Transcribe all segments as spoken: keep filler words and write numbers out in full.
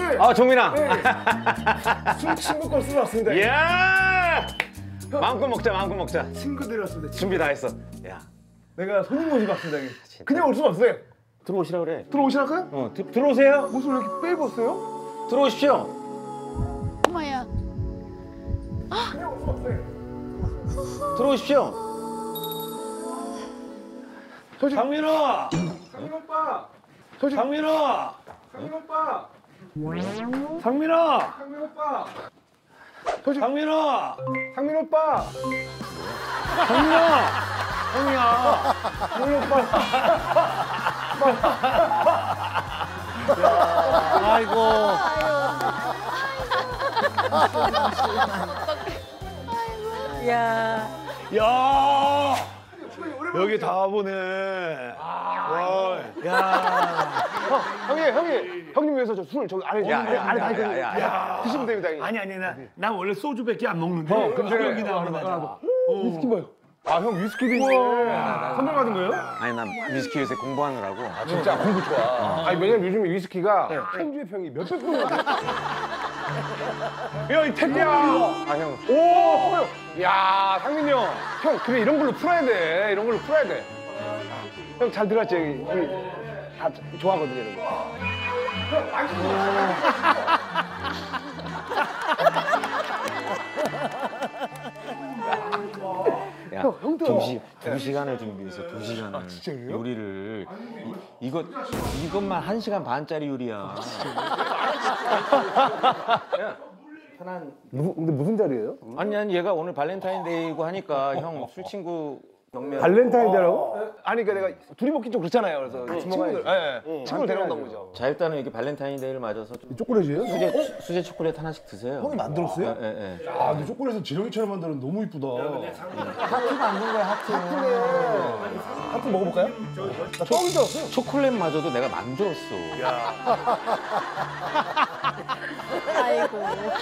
예. 아, 종민아. 예. 술 친구 걸 쓰러 왔습니다. 이야! 마음껏 먹자, 마음껏 먹자. 친구들이 왔습니다. 준비 다 했어. 야, 내가 손님 모시고 왔습니다. 여기. 그냥 올 수 없어요. 들어오시라 그래. 들어오시라고요? 어, 드, 들어오세요. 옷을 왜 이렇게 빼입었어요? 들어오십시오. 엄마야. 그냥 올 수 없어요. 들어오십시오. 저 지금 장민호! 상민 오빠. 저 지금 장민호! 상민 오빠. 장민호! 상민 오빠. 저 지금 장민호! 상민 오빠. 장민호! 형이야. 상민 오빠. 아이고. 야. 야! 여기 다 보네. 와, 야. 형, 형님, 형님, 형님 위해서 저 술 저기 안에 야, 있는데 야, 안에 다 야, 있거든요. 야, 야. 드시면 됩니다, 형님. 아니 아니 나, 나 원래 소주밖에 안 먹는데 어, 근데 여기 하나, 나오는 하나, 거야. 위스키 뭐요? 아, 형 위스키도 있네. 선물 받은 거예요? 아니, 난 위스키 요새 공부하느라고. 아, 진짜 공부 좋아. 아니, 왜냐면 요즘에 위스키가 평주의 평이 몇백 분이거든. 야, 이 택배야. 아, 형. 오, 형. 야, 상민이 형. 형, 그래, 이런 걸로 풀어야 돼. 이런 걸로 풀어야 돼. 형, 잘 들었지? 우리 다 좋아하거든요, 이런 거. 형, 야, 형, 형도. 두, 시, 두 시간을 준비해서 두 시간을 진짜요? 요리를 이, 이거 이것만 한 시간 반짜리 요리야. 편한. 무슨, 근데 무슨 자리예요? 아니 아니 얘가 오늘 발렌타인데이고 하니까 형 술 친구 경매. 발렌타인데라고? 아니, 그러니까 내가 둘이 먹긴 좀 그렇잖아요. 그래서 친구들, 예, 예. 친구를 데려온다는 거죠. 자 일단은 이렇게 발렌타인데이를 맞아서 좀 초콜릿이에요? 수제 수제 초콜릿 하나씩 드세요. 형이 만들었어요? 예, 예, 예. 아, 근데 초콜릿은 지렁이처럼 만드는 너무 이쁘다. 하트 만든 거야 하트. 하트 먹어볼까요? 나 처음인 줄 알았어요. 초콜릿마저도 내가 만들었어. 아이고.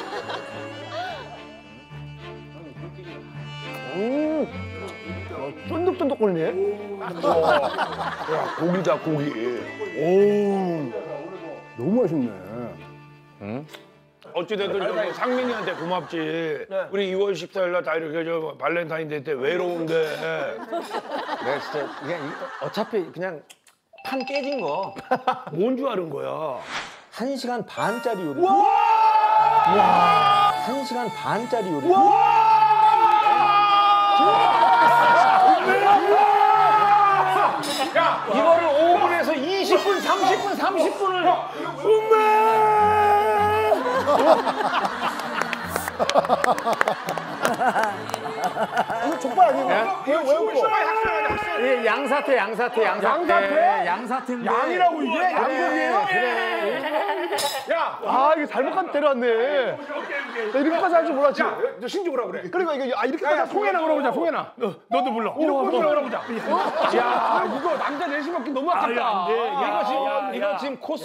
음, 어, 쫀득쫀득거리네. 야, 고기다, 고기. 오, 너무 맛있네. 응? 어찌됐든 저기 상민이한테 고맙지. 우리 이월 십사일 날 다 이렇게 저 발렌타인데이 때 외로운데 내가 진짜 그냥 이- 어차피 그냥 판 깨진 거. 뭔 줄 아는 거야. 한 시간 반짜리 요리. 와! 한 시간 반짜리 요리. 야, 이거를 오 분에서 이십 분, 삼십 분, 삼십 분을 이거 족발 아니에요? 이거 왜 웃고? 예, 양사태, 양사태, 양사태. 양사태? 양사태인데. 양이라고 이게? 양고기예요? 야, 아, 이게 잘못한 데려왔네. 나 이렇게까지 할 줄 몰랐지. 야, 너 신주 오라 그래. 그러니까 이거 아 이렇게까지 야, 할 줄 송혜나 몰랐지. 오라 보자, 송혜나. 너, 너도 불러. 이렇게 오라 보자. 야, 이거 남자 넷이 먹기 너무 아깝다. 야, 안 돼. 이거 지금, 야, 야. 이거 지금 코스.